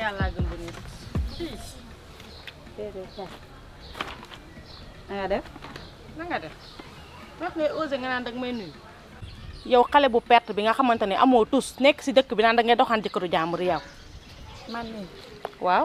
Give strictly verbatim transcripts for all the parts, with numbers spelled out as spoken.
yàlla gën ba nii na nga def na nga def wax ngay osé nga naan dag may nuyu yow xale bu perte bi nga xamante ne amoo tus nekk si dëkk bi naan da ngay doxaan ci këru jàmbur yow man nii waaw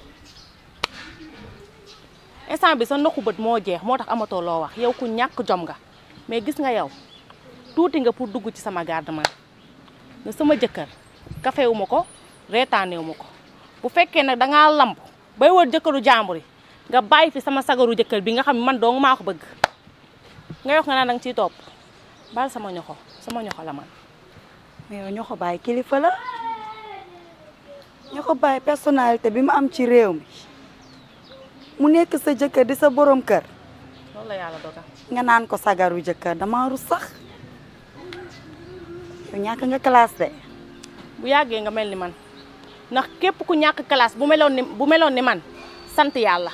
instant bi sa ndoxu bët moo jeex moo tax amatoo loo wax yow ku ñàkk jom nga mais gis nga yow tuuti nga pour dugg ci sama gardement ne sama jëkkër kafewu ma ko reetaanewu ma ko bu fekkee nag dangaa lamb bay wër jëkkëru jàmbur yi nga bàyyi fi sama sagaru jëkkër bi nga xam ne man dong maa ko bëgg nga wax nga naan danga ciy topp baal sama ñoxo sama ñoxo la man mais yow ñoo ko bàyyi kilifa la ñoo ko bàyyi personnalité bi mu am ci réew mi mu nekk sa jëkkër di sa borom kër loolu la yàlla dogal nga naan ko sagaru jëkkër dama rus sax yow ñàkk nga classe de bu yàggee nga mel ni man ndax képp ku ñàkk classe bu meloon ni bu meloon ni man sant yàlla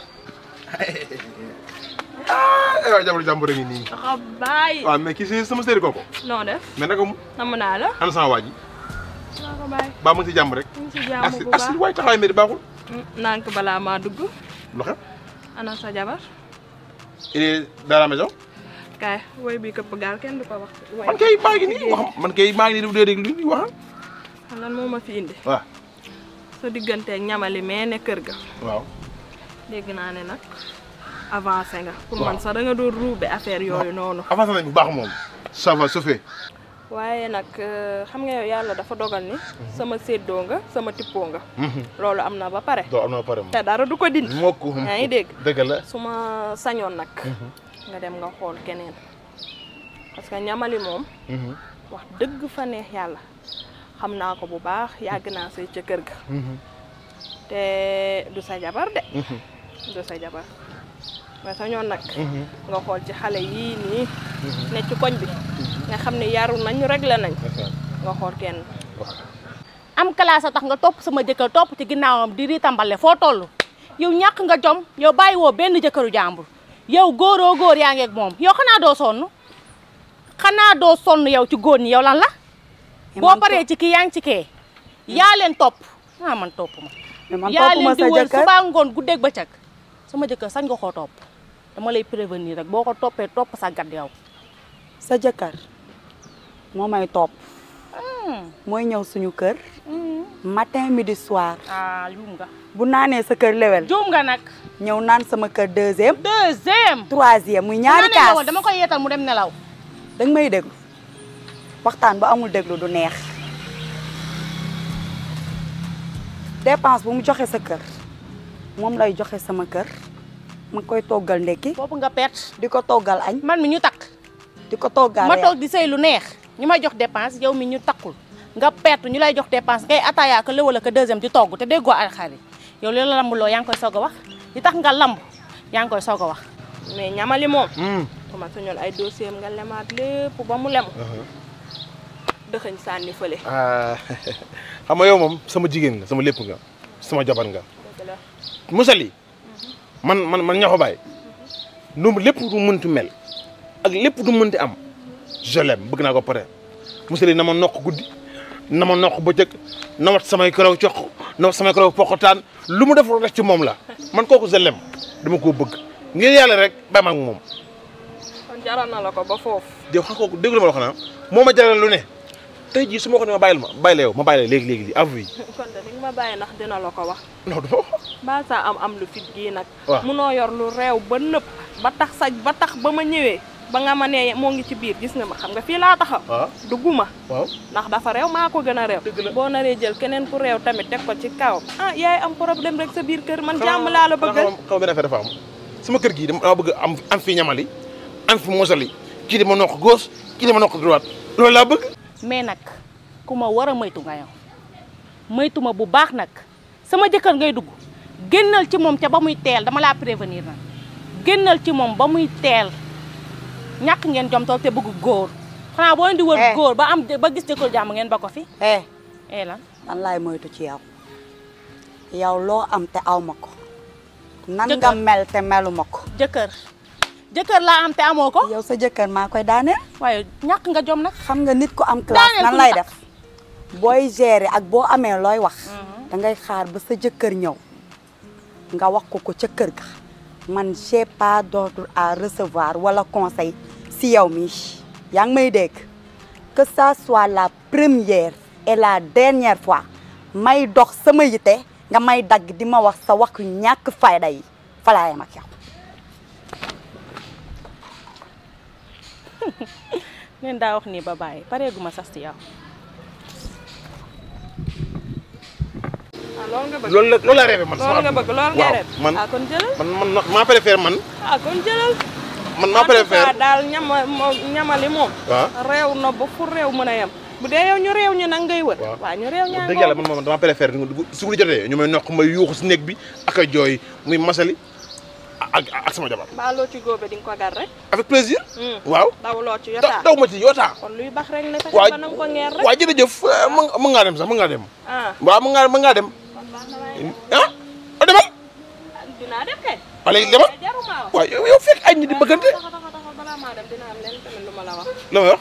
ah aywa jamono jàmbur a ngi nii. dafa bàyyi. waaw mais kii si sama séeri kooku. noo def. mais naka mu. namm naa la. ana sama waa ji. naa ko bàyyi. baa mu ngi si jàmm rek. mu ngi si jàmm bu baax as as waay taxawaay mbir baaxul. nànk balaa maa dugg. lu xew. ana sa jabar. il est dans la maison. kaay woy bi këpp gaal kenn du ko wax. man kay maa ngi nii wax man kay maa ngi nii dee déglu li wax. xam lan moo ma fi indi. waaw. sa digganteeg ñamali mais ne kër ga. waaw. dégg naa ne nag avancé nga. pour man sax da nga doon ruube affaire yooyu noonu. avancé nañ bu baax moom. ça va se fait. waaye nag xam nga yow yàlla dafa dogal ni. sama séddoo nga sama tippoo nga. loolu am na ba pare. loolu am na ba pare moom. te dara du ko dindi. mokk yaa ngi dégg. dëgg la. su ma sañoon nag. nga dem nga xool keneen. parce que ñamali moom. wax dëgg fa neex yàlla. xam naa ko bu baax yàgg naa say ca kër ga. te du sa jabar de. du sa jabar mais sañoon nag. nga xool ci xale yii nii. ne ci koñ bi. nga xam ne yaru nañ réglé nañ. nga xool kenn. am classe a tax nga topp sama jëkkër topp ci ginnaawam di riitambale foo toll yow ñàkk nga jom yow bàyyi woo benn jëkkëru jàmbur yow góoroo góor yaa ngeeg moom yow xanaa doo sonn xanaa doo sonn yow ci góor ñi yow lan la boo paree ci kii yaa ngi ci kee yaa leen topp ah man topp ma yaa leen di wër suba ngoon guddeeg bëccëg sama jëkkër sañ nga koo topp dama lay prévenir rek boo ko toppee topp sa gat yow sa jëkkër moo may topp mooy ñëw suñu kër matin midi soir ah juum nga bu naanee sa kër lewel juum nga nag ñëw naan sama kër deuxième deuxième troisième muy ñaari kaas dama koy yeetal mu dem nelaw danga may déglu waxtaan ba amul déglu du neex dépense bu mu joxe sa kër moom lay joxe sama kër ma koy toggal ndekki boobu nga perte di ko toggal añ man mi ñu takk di ko toggal ma toog di sëy lu neex ñu may jox dépense yow mi ñu takkul nga perte ñu lay jox dépense ngay ataaya ka lëwala ka deuxième di togg te déggoo ay xarit yow li la lambuloo yaa ngi koy soog a wax li tax nga lamb yaa ngi koy soog a wax mais ñamali moom comment suñoon ay dossier nga lemaat lépp ba mu lemu dëxëñ sànni fële xam nga yow moom sama jigéen nga sama lépp nga sama jabar nga musali man man man ñoo ko bàyyi nu lépp du mënti mel ak lépp du mënti am je l'aime bëgg naa ko pare musali na ma nokk guddi na ma nokk bëccëg na wat samay karaw cox na wat samay karaw poqotaan lu mu def rek ci moom la man kooku je l'aime dama koo bëgg ngir yàlla rek bàyyi ma ak moom. kon jaral na la ko ba foofu. yow xam kooku déglu ma la xanaa moo ma jaral lu ne tey jii su ma ko ne ma bàyyil ma bàyyi la yow ma bàyyi la léegi léegi lii avoué. kon de li nga ma bàyyi ndax dina la ko wax. non du ma wax. ba saa am am lu fit gii nag. waaw munoo yor lu réew ba nëpp ba tax sa ba tax ba ma ñëwee ba nga ma nee moo ngi ci biir gis nga ma xam nga fii laa taxaw. waaw dugguma. waaw ndax dafa réew maa ko gën a réew. boo naree jël keneen ku réew tamit teg ko ci kaw. ah yaay am problème rek sa biir kër man jàmm laa la bëggal. xaw benn affaire dafa am sama kër gii dama bëgg am am fi ñamali am fi mosali kii di ma nokk gauche kii di ma nokk droite loolu laa bëgg. mais nag ku ma war a moytu nga yow moytu ma bu baax nag sama jëkkër ngay dugg génnal ci moom ca ba muy teel dama laa prévenir nag génnal ci moom ba muy teel ñàkk ngeen jom tool te bëgg góor xanaa boo leen di wër góor ba am ba gis jëkkër jàmm ngeen ba ko fi. eh eh lan lan laay moytu ci yow yow loo am te aw ma ko. nan nga mel te melu ma ko. jëkkër jëkkër laa am te amoo ko. yow sa jëkkër maa koy daaneel. waaye ñàkk nga jom nag. xam nga nit ko am classe nan lay def booy gérer ak boo amee looy wax. dangay xaar ba sa jëkkër ñëw nga wax ko ko ca kër ga man j'ai pas d'ordre à recevoir wala conseil si yow mi yaa ngi may dégg que ça soit la première et la dernière fois may dox sama yite nga may dagg di ma wax sa wax ñàkk fayda yi falaayam ak yow. neen daa wax nii ba bàyyi pareeguma sas ci yow. ah loolu nga bëgg loolu la loolu laa rêvé man. loolu nga bëgg loolu nga rêvé. man ah kon jëlal. man man maa préfère man. ah kon jëlal. man maa préfère daal ñama ñamali moom. waaw réew na ba fu réew mën a yem. bu dee yow ñu réew ñu nag ngay wër. waaw waaw ñu réew ñaa dëgg yàlla man moom dama préfère su bu jotee ñu may noq may yuuxu si néeg bi ak a jooy muy masali ak ak sama jabar. mbaa loo ci góobe di nga ko gar rek. avec plaisir. waaw daw loo ci yotaa daw ma ci yotaa. kon luy bax rek ne fexe waaw ba na nga ko ngeer rek. waaw jërëjëf mën ngaa dem sax mën ngaa dem. ah waaw mën ngaa mën ngaa dem. kon baax na waaye ah a demal. dinaa dem kay. waa léegi demal jaruma wax. waaw yow yow fekk ay ñi di bëggante. taxaw taxaw taxaw balaa maa dem dina am leen tamit lu ma la wax. la may wax.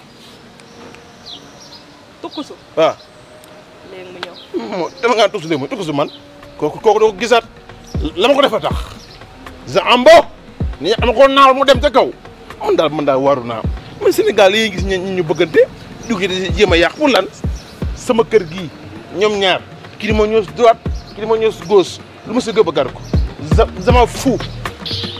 tukkusu. waaw. léegi mu ñëw. moo dama ngaa tukkusu léegi tukkusu man kooku kooku doo ko gisaat la ma ko defa tax za ambo ni am ko naaw mu dem ca kaw man daal man daal waru naa man Sénégal yi gis ñi ñu bëggante dugg di jéem a yàq pour lan sama kër gii ñoom ñaar kii di ma ñëw droite kii di ma ñëw gauche lu ma si gëb a gar ko za zama fu